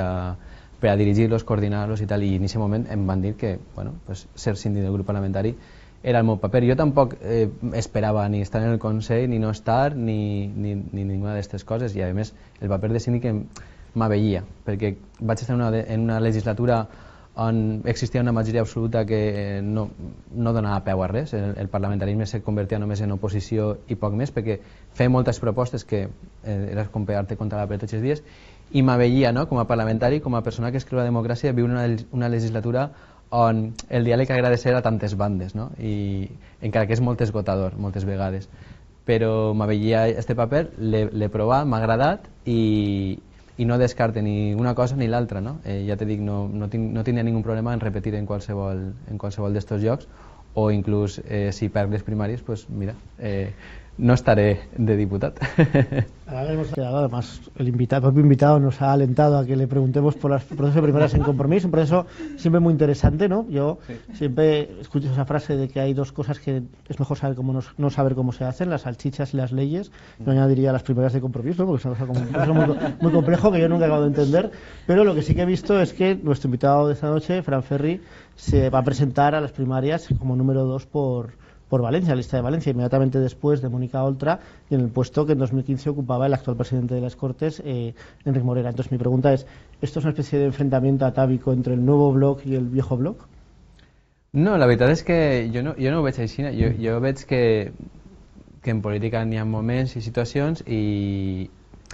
a dirigir-los, coordinar-los i tal, i en aquest moment em van dir que bueno, pues, ser síndic del grup parlamentari era el meu paper. Jo tampoc esperava ni estar en el Consell, ni no estar, ni ninguna d'aquestes coses, i a més el paper de síndic m'aveia, perquè vaig estar en una legislatura on existia una majoria absoluta que no donava peu a res, el parlamentarisme se convertia només en oposició i poc més, perquè feia moltes propostes que era com pegar-te contra la paret tots els dies, i m'aveia, no?, com a parlamentari, com a persona que es creu la democràcia, viure una legislatura on el diàleg agrada ser a tantes bandes, no? I encara que és molt esgotador moltes vegades, però m'aveia este paper, l'he provat, m'ha agradat i no descarte ni una cosa ni l'altra, no? Ja te dic, no tindria ningú problema en repetir en qualsevol d'estos llocs, o inclús si perc les primàries, pues mira, no estaré de diputat.
Ahora hemos quedado, además el propio invitado nos ha alentado a que le preguntemos por los procesos de primarias en Compromís, un proceso siempre muy interesante, ¿no? Yo siempre escucho esa frase de que hay dos cosas que es mejor saber cómo no saber cómo se hacen, las salchichas y las leyes. Yo añadiría las primarias de Compromís, ¿no? Porque es un proceso muy complejo que yo nunca acabo de entender, pero lo que sí que he visto es que nuestro invitado de esta noche, Fran Ferri, se va a presentar a las primarias como número 2 por Valencia, la lista de Valencia, inmediatamente después de Mónica Oltra y en el puesto que en 2015 ocupaba el actual presidente de las Cortes, Enric Morera. Entonces mi pregunta es, ¿esto es una especie de enfrentamiento atávico entre el nuevo bloc i el viejo bloc?
No, la veritat és que jo no ho veig així. Jo veig que en política n'hi ha moments i situacions i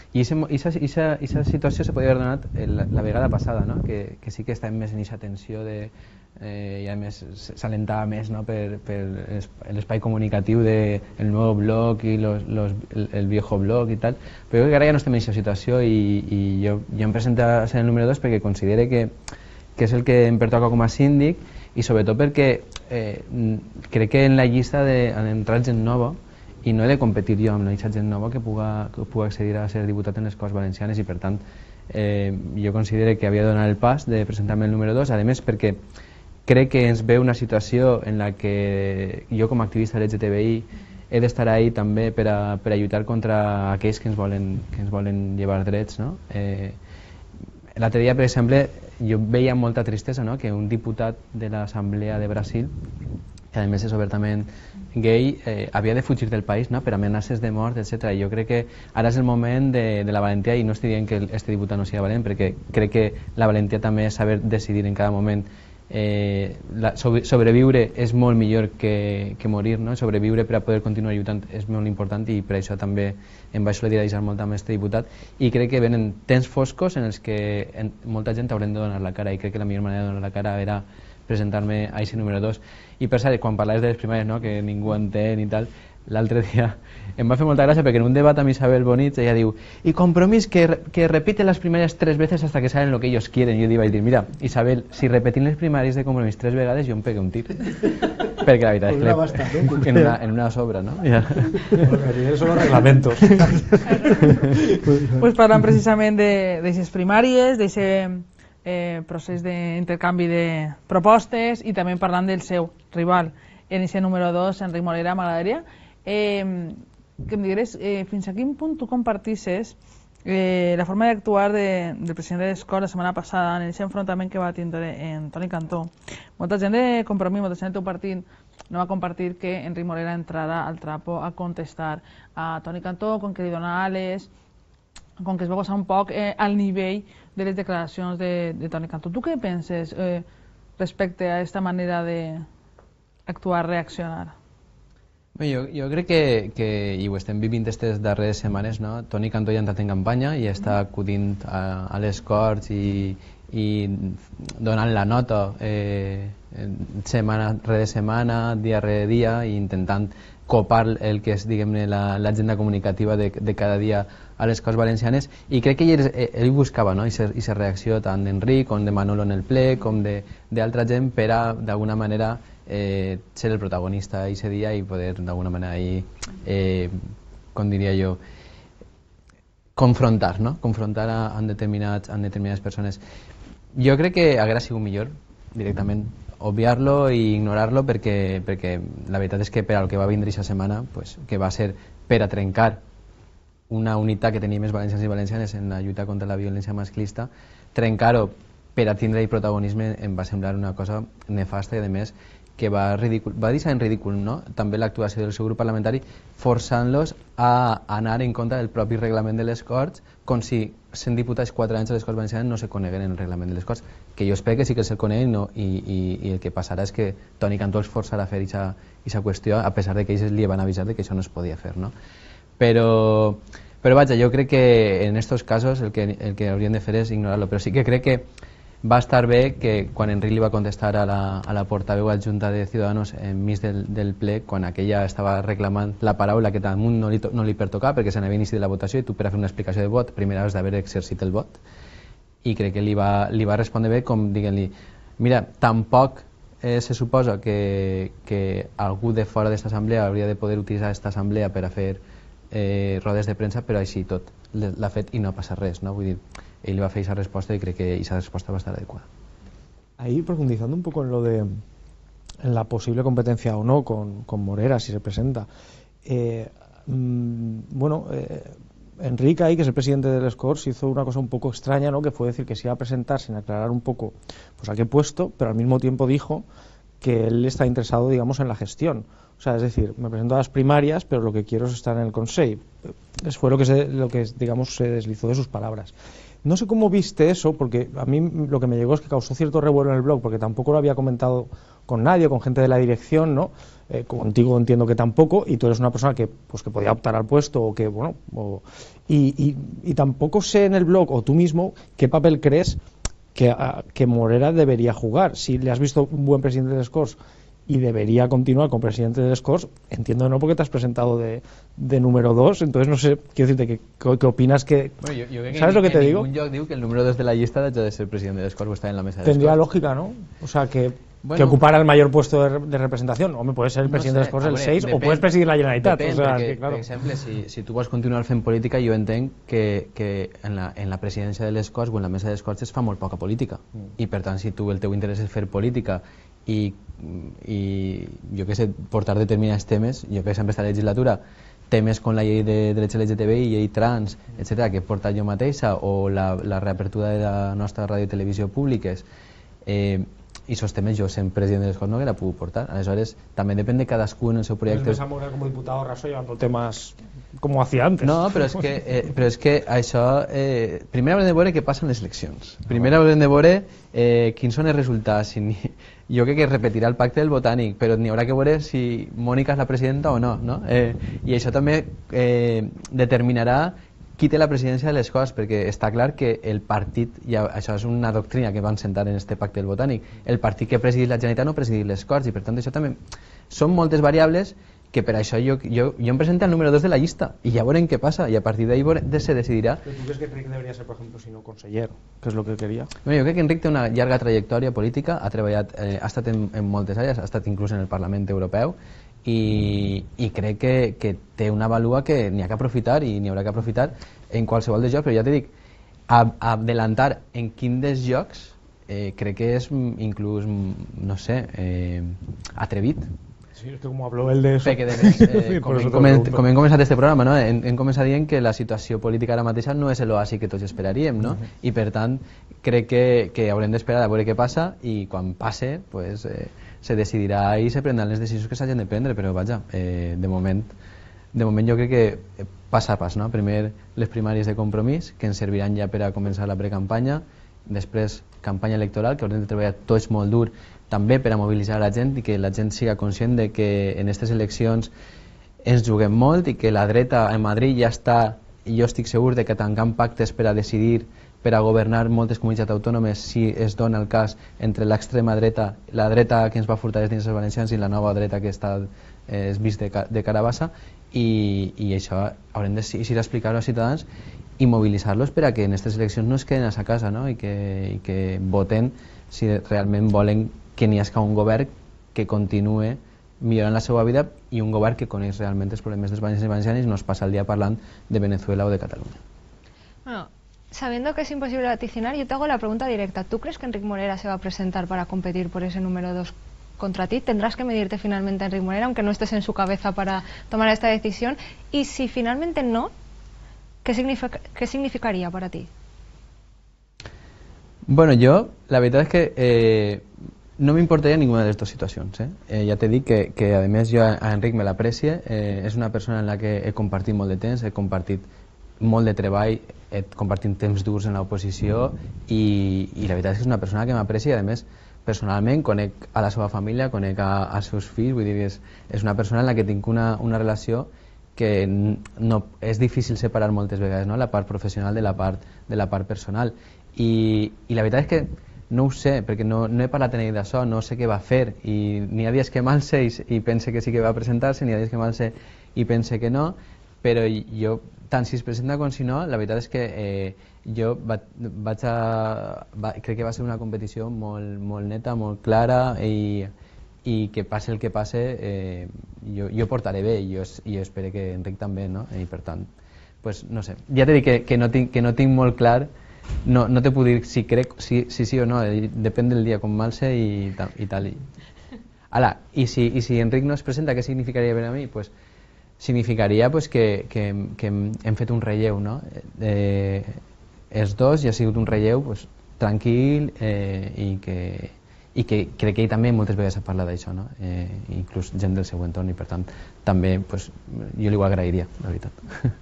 aquesta situació se podia haver donat la vegada passada, no? Que sí que estàvem més en aquesta tensió i a més s'alentava més, no? per l'espai comunicatiu del nou bloc i el viejo bloc i tal, però jo crec que ara ja no estem en aquesta situació i jo em presento a ser el número 2 perquè considere que és el que em pertoca com a síndic i sobretot perquè crec que en la llista han entrat gent nova i no he de competir jo amb la gent nova que puga accedir a ser diputat en les Corts Valencianes i per tant jo considero que havia de donar el pas de presentar-me el número 2, a més perquè crec que ens ve una situació en la que jo com a activista LGTBI he d'estar ahí també per a lluitar contra aquells que ens volen llevar drets, no? L'altre dia, per exemple, jo veia molta tristesa, no? Que un diputat de l'Assemblea de Brasil, que a més és obertament gay, havia de fugir del país, no? Per amenaces de mort, etc. Jo crec que ara és el moment de la valentia i no estic dient que este diputat no sigui valent perquè crec que la valentia també és saber decidir en cada moment. Sobreviure és molt millor que morir, no? Sobreviure per a poder continuar lluitant és molt important i per això també em vaig solidaritzar molt amb aquest diputat i crec que venen temps foscos en els que molta gent haurem de donar la cara i crec que la millor manera de donar la cara era presentar-me a aquest número 2 i per cert, quan parlaves de les primàries, no? Que ningú entén i tal, l'altre dia em va fer molta gràcia perquè en un debat amb Isabel Bonich ella diu, y Compromís que repite las primarias 3 veces hasta que saben lo que ellos quieren, i jo li vaig dir, mira Isabel, si repetim les primàries de Compromís 3 vegades jo em pegué un tir perquè la veritat és que en una sobra, no? Ja.
Son los reglamentos.
Pues parlant precisament d'aixes primàries, d'aquest procés d'intercanvi de propostes i també parlant del seu rival en aquest número 2, Enric Morera, m'agradaria que em digueres fins a quin punt tu compartisses la forma d'actuar del president de l'Escort la setmana passada en aquest enfrontament que va tindre en Toni Cantó. Molta gent de Compromís, molta gent del teu partit no va compartir que Enric Morera entrara al trapo a contestar a Toni Cantó, com que li dona ales, com que es va gosar un poc al nivell de les declaracions de Toni Cantó. Tu què penses respecte a aquesta manera d'actuar, reaccionar?
Jo crec que, i ho estem vivint aquestes darreres setmanes, no? Toni Cantó ja ha entrat en campanya i està acudint a les Corts i donant la nota setmana rere setmana, dia rere dia, i intentant copar el que és, diguem-ne, l'agenda comunicativa de cada dia a les Corts Valencianes, i crec que ell buscava, no? Aquesta reacció tant d'Enric com de Manolo en el ple com d'altra gent per a, d'alguna manera, ser el protagonista d'aquest dia i poder d'alguna manera com diria jo, confrontar, no? Confrontar amb determinades persones. Jo crec que hauria sigut millor directament obviar-lo i ignorar-lo, perquè la veritat és que per al que va vindre aquesta setmana, pues, que va ser per a trencar una unitat que teníem els valencians i valencianes en la lluita contra la violència masclista, trencar-ho per a tindre protagonisme em va semblar una cosa nefasta i, a més, que va deixar en ridícul, no? També l'actuació del seu grup parlamentari, forçant-los a anar en contra del propi reglament de les Corts, com si sent diputats 4 anys a les Corts Valencianes no se coneguen en el reglament de les Corts, que jo espero que sí que se'l coneguen, no? I el que passarà és que Toni Cantó els forçarà a fer aquesta qüestió, a pesar de que ells li van avisar de que això no es podia fer, no? Però vaja, jo crec que en aquests casos el que haurien de fer és ignorar-lo, però sí que crec que va estar bé que quan Enric li va contestar a la portaveu adjunta de Ciudadanos enmig del ple, quan aquella estava reclamant la paraula que damunt no li pertocava perquè se n'havia inici de la votació i tu per a fer una explicació de vot primer has d'haver exercit el vot, i crec que li va respondre bé, com diguent-li, mira, tampoc se suposa que algú de fora d'aquesta assemblea hauria de poder utilitzar aquesta assemblea per a fer rodes de premsa, però així tot l'ha fet i no passa res, no? Vull dir, ell va fer esa respuesta y creo que esa respuesta va a estar adecuada.
Ahí, profundizando un poco en la posible competencia o no con Morera, si se presenta, Enrique ahí, que es el presidente de les Corts, hizo una cosa un poco extraña, ¿no? Que fue decir que se iba a presentar sin aclarar un poco pues a qué puesto, pero al mismo tiempo dijo que él está interesado, digamos, en la gestión. O sea, es decir, me presento a las primarias, pero lo que quiero es estar en el Consell. Fue lo que digamos, se deslizó de sus palabras. No sé cómo viste eso, porque a mí lo que me llegó es que causó cierto revuelo en el blog, porque tampoco lo había comentado con nadie, con gente de la dirección, ¿no? Contigo entiendo que tampoco, y tú eres una persona que podía optar al puesto, o que, bueno, y tampoco sé en el blog, o tú mismo, qué papel crees que Morera debería jugar. Si le has visto un buen presidente de les Corts y debería continuar como presidente de les Corts, entiendo no, porque te has presentado de número 2, entonces no sé, quiero decirte ¿qué opinas que...
Bueno, yo creo
¿sabes lo que te digo?
En ningún lloc diu que el número 2 de la llista ha de ser presidente de les Corts o estar en la mesa de les Corts.
Tendría lógica, ¿no? O sea, que ocupara el mayor puesto de representación. Hombre, puede ser el presidente de les Corts el 6 o puedes presidir la Generalitat.
Depèn,
o sea,
perquè,
que, claro.
per exemple, si tu vols continuar fent política, jo entenc que en la presidència de les Corts o en la mesa de les Corts es fa molt poca política. I per tant, si tu el teu interès és fer política i jo que sé, portar determinats temes, jo per exemple esta legislatura temes com la llei de drets LGTBI, llei trans, etc., que he portat jo mateixa, o la reapertura de la nostra ràdio i televisió públiques, i esos temes jo sent president de les Corts no la puc portar. Aleshores també depèn de cadascú en el seu projecte.
Es más Morera como diputado raso llevando temas como hacía antes.
No, però és que això primer haurem de veure què passa en les eleccions. Primer haurem de veure quins són els resultats. Jo crec que repetirà el pacte del Botànic, però n'hi haurà que veure si Mònica és la presidenta o no, no? I això també determinarà qui té la presidència de les Corts, perquè està clar que el partit, això és una doctrina que van sentar en este pacte del Botànic, el partit que presidís la Generalitat no presidís les Corts, i per tant això també són moltes variables que per això jo em presento al número 2 de la llista i ja veurem què passa, i a partir d'ahí se decidirà.
¿Pero tú crees que Enric debería ser, por ejemplo, si no consellero, que es lo que quería?
Bueno, jo crec que Enric té una llarga trajectòria política, ha treballat, ha estat en moltes àrees, ha estat inclús en el Parlament Europeu, i crec que té una valua que n'hi ha que aprofitar, i n'hi haurà que aprofitar en qualsevol dels jocs, però ja t'he dit, adelantar en quin dels jocs crec que és inclús, no sé, atrevit,
Sí, esto como habló él de eso.
Perquè, com hem començat este programa, no? hem començat dient que la situació política ara mateixa no és l'oasi que tots esperaríem, no? I per tant crec que haurem d'esperar a veure què passa i quan passe pues, se decidirà i se prendran les decisions que s'hagin de prendre, però vaja, de moment jo crec que pas a pas, no? Primer les primàries de Compromís, que ens serviran ja per a començar la precampanya, després campanya electoral, que haurem de treballar tots molt dur també per a mobilitzar la gent i que la gent siga conscient de que en aquestes eleccions ens juguem molt i que la dreta en Madrid ja està, i jo estic segur de que tancant pactes per a decidir, per a governar moltes comunitats autònomes si es dona el cas entre l'extrema dreta, la dreta que ens va furtar les dins dels valencians i la nova dreta que està vist de Carabassa i això haurem de eixir a explicar-ho als ciutadans i mobilitzar-los per a que en aquestes eleccions no es queden a sa casa, no? I que voten si realment volen que n'hi hagi un govern que continue millorant la seva vida i un govern que coneix realment els problemes dels valencians i valencianes i no es passa el dia parlant de Venezuela o de Catalunya.
Bueno, sabiendo que es imposible vaticinar, yo te hago la pregunta directa. ¿Tú crees que Enric Morera se va a presentar para competir por ese número 2 contra ti? ¿Tendrás que medirte finalmente a Enric Morera, aunque no estés en su cabeza para tomar esta decisión? Y si finalmente no, ¿qué significaría para ti?
Bueno, yo, la veritat és que no m'importaria ninguna de les dues situacions. Ja t'he dit que a més jo a Enric me l'aprecie, és una persona en la que he compartit molt de temps, he compartit molt de treball, he compartit temps durs en l'oposició i la veritat és que és una persona que m'aprecia i a més personalment conec a la seva família, conec als seus fills, vull dir que és una persona en la que tinc una relació que no, és difícil separar moltes vegades, no? La part professional de la part personal i la veritat és que no ho sé, perquè no he parlat en ell d'això, no sé què va fer i n'hi ha dies que m'alce i pense que sí que va presentar-se, n'hi ha dies que m'alce i pense que no, però jo tant si es presenta com si no, la veritat és que jo crec que va ser una competició molt neta, molt clara i que passe el que passe jo portaré bé i jo espero que Enric també, no? I per tant, pues, no sé, ja t'he dit que no tinc molt clar. No te puc dir si crec sí o no, depèn del dia com m'alce i tal. I si Enric no es presenta, què significaria per a mi? Pues, significaria pues, que hem fet un relleu, no? Els dos ja ha sigut un relleu pues, tranquil i que crec que ell també moltes vegades ha parlat d'això, no? Inclús gent del seu entorn i per tant també pues, jo li ho agrairia, la veritat.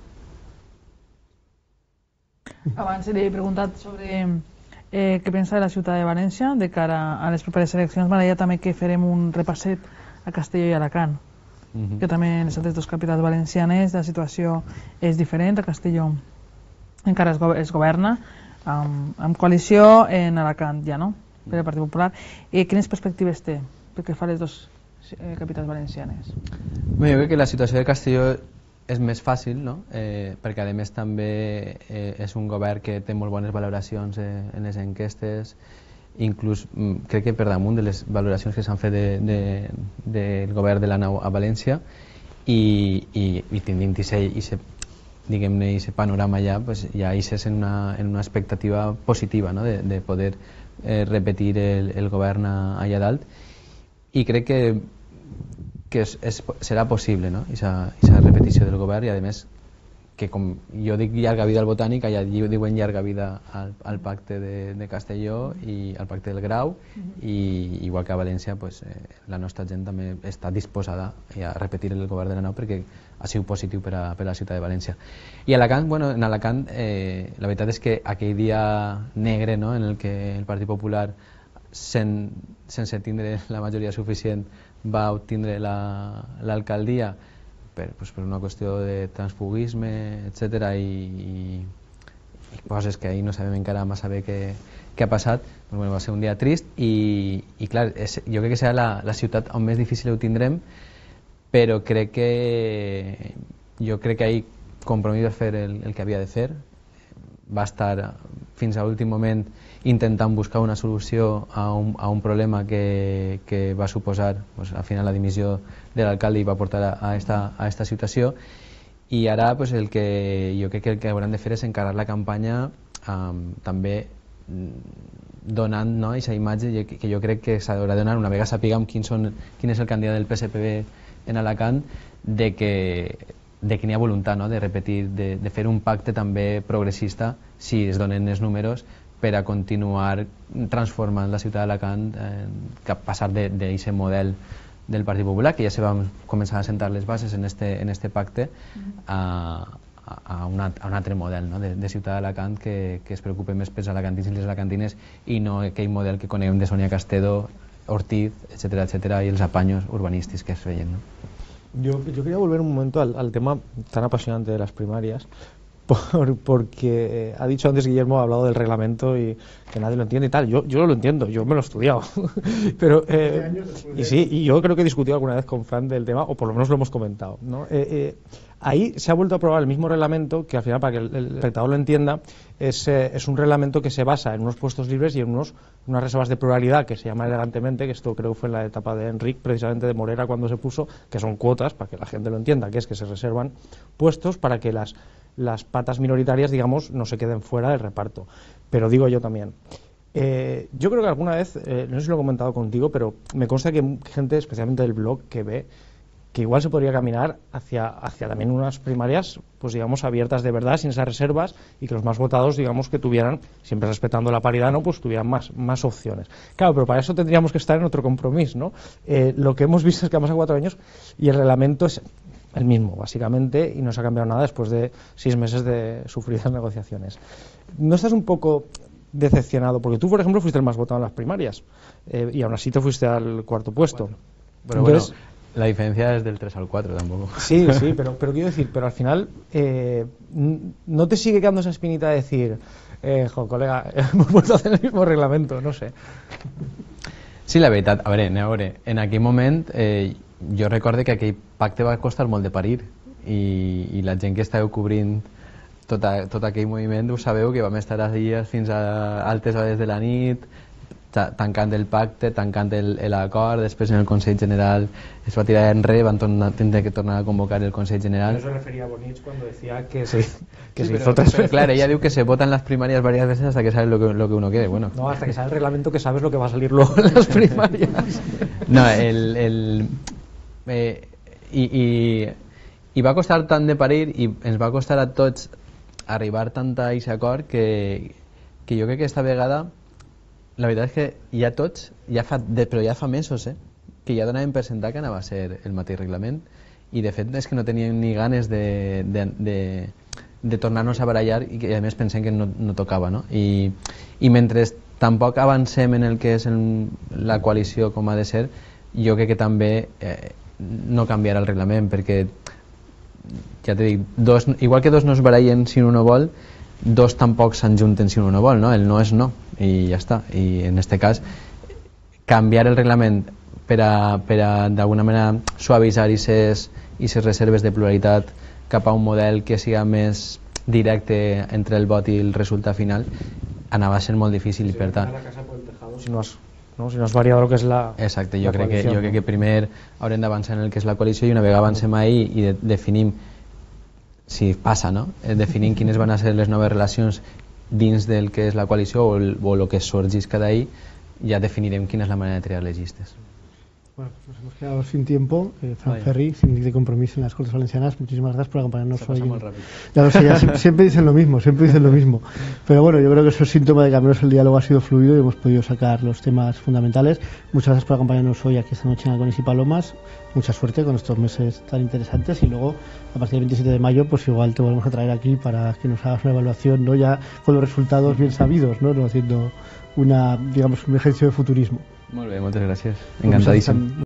Abans li he preguntat sobre què pensa de la ciutat de València de cara a les properes eleccions. M'agradaria també que farem un repasset a Castelló i Alacant, que també en les altres dues capitals valencianes la situació és diferent. A Castelló encara es governa amb coalició, en Alacant ja no, per el Partit Popular. Quines perspectives té pel que fa a les dues capitals valencianes?
Bé, jo crec que la situació de Castelló és més fàcil, no? Perquè a més també és un govern que té molt bones valoracions en les enquestes, inclús crec que per damunt de les valoracions que s'han fet del govern de la nau a València i tenint diguem-ne aquest panorama ja, pues, ja és en una expectativa positiva, no? de poder repetir el govern allà dalt i crec que serà possible, no? Aquesta repetició del govern i a més que com jo dic llarga vida al Botànic, allà diuen llarga vida al pacte de Castelló i al pacte del Grau i igual que a València pues, la nostra gent també està disposada a repetir el govern de la nau perquè ha sigut positiu per a la ciutat de València. I a Alacant, bueno, en Alacant la veritat és que aquell dia negre, no? En el que el Partit Popular sense tindre la majoria suficient va obtindre l'alcaldia per una qüestió de transfugisme, etc. i coses que ahir no sabem encara massa bé què ha passat. Pues, bueno, va ser un dia trist i clar, jo crec que serà la ciutat on més difícil ho tindrem, però crec que ahir Compromís va fer el que havia de fer, va estar fins a l'últim moment intentant buscar una solució a un problema que va suposar pues, al final la dimissió de l'alcalde i va portar a esta situació i ara pues, el que jo crec que el que hauran de fer és encarar la campanya també donant, no, aquesta imatge que jo crec que s'haurà de donar una vegada sapiguem quin és el candidat del PSPB en Alacant, de que n'hi ha voluntat, no? De repetir, de fer un pacte també progressista, si es donen els números, per a continuar transformant la ciutat d'Alacant, cap passar d'aquest model del Partit Popular, que ja se van començar a sentar les bases en este pacte, a un altre model, no? de ciutat d'Alacant que es preocupi més pels alacantins i les alacantines, i no aquell model que coneguem de Sonia Castedo, Ortiz, etcétera, y los apaños urbanísticos que es veien, ¿no?
Yo quería volver un momento al tema tan apasionante de las primarias, porque ha dicho antes Guillermo, ha hablado del reglamento y que nadie lo entiende y tal. Yo lo entiendo, yo me lo he estudiado. Pero, y sí, y yo creo que he discutido alguna vez con Fran del tema, o por lo menos lo hemos comentado, ¿no? Ahí se ha vuelto a aprobar el mismo reglamento, que al final, para que el espectador lo entienda, es un reglamento que se basa en unos puestos libres y en unas reservas de pluralidad, que se llama elegantemente, que esto creo que fue en la etapa de Enric, precisamente de Morera, cuando se puso, que son cuotas, para que la gente lo entienda, que es que se reservan puestos para que las patas minoritarias, digamos, no se queden fuera del reparto. Pero digo yo también, yo creo que alguna vez, no sé si lo he comentado contigo, pero me consta que hay gente, especialmente del blog, que ve que igual se podría caminar hacia también unas primarias, pues digamos, abiertas de verdad, sin esas reservas, y que los más votados, digamos, que tuvieran, siempre respetando la paridad, ¿no? Pues tuvieran más opciones. Claro, pero para eso tendríamos que estar en otro compromiso, ¿no? Lo que hemos visto es que han pasado 4 años y el reglamento es el mismo, básicamente, y no se ha cambiado nada después de 6 meses de sufridas negociaciones. ¿No estás un poco decepcionado? Porque tú, por ejemplo, fuiste el más votado en las primarias, y aún así te fuiste al 4º puesto.
Pero entonces, bueno, la diferencia es del 3 al 4 tampoco. Sí,
pero quiero decir, pero al final no te sigue quedando esa espinita de decir, colega, hemos vuelto a hacer el mismo reglamento, no sé.
Sí, la veritat, a veure, en aquell moment jo recordo que aquell pacte va costar molt de parir, i la gent que estàveu cobrint tot aquell moviment ho sabeu, que vam estar allí fins a altes hores de la nit tancant el pacte, tancant l'acord. Després en el Consell General es va tirar enrere, van tindre que tornar a convocar el Consell General.
Eso refería a Bonich cuando decía que se
hizo 3 veces. Claro, ella diu que se votan las primarias varias veces hasta que sabes lo que uno quiere. Bueno.
No, hasta que sale el reglamento, que sabes lo que va a salir luego en las primarias.
No, i va costar tant de parir, i ens va costar a tots arribar tant a aquest acord, que jo crec que esta vegada la veritat és que ja tots, però ja fa mesos, que ja donàvem per sentat que anava a ser el mateix reglament, i de fet és que no teníem ni ganes de tornar-nos a barallar, i que a més pensem que no tocava, no? I mentre tampoc avancem en el que és la coalició com ha de ser, jo crec que també no canviarà el reglament, perquè ja t'he dit, igual que 2 no es barallen si un no vol, 2 tampoc s'enjunten si un no vol, no? El no és no, i ja està. I en aquest cas, canviar el reglament per a d'alguna manera suavitzar aquestes reserves de pluralitat cap a un model que siga més directe entre el vot i el resultat final, anava a ser molt difícil, i per tant...
Si no has variado lo que es la...
Exacte, jo crec que primer haurem d'avançar en el que és la coalició, i una vegada avancem ahí i definim, si passa, no? Definim quines van a ser les noves relacions dins del que és la coalició o el que sorgís cada ahí, ya definirem quina és la manera de triar les llistes.
Bueno, pues nos hemos quedado sin tiempo. Fran Ferri, síndic de Compromís en las Cortes Valencianas, muchísimas gracias por acompañarnos hoy. Ya lo sé, siempre dicen lo mismo, Pero bueno, yo creo que eso es síntoma de que al menos el diálogo ha sido fluido y hemos podido sacar los temas fundamentales. Muchas gracias por acompañarnos hoy aquí esta noche en Alconis y Palomas. Mucha suerte con estos meses tan interesantes, y luego a partir del 27 de mayo pues igual te volvemos a traer aquí para que nos hagas una evaluación, ¿no? Ya con los resultados bien sabidos, no haciendo un ejercicio de futurismo.
Molt bé, moltes gràcies. Encantadíssim.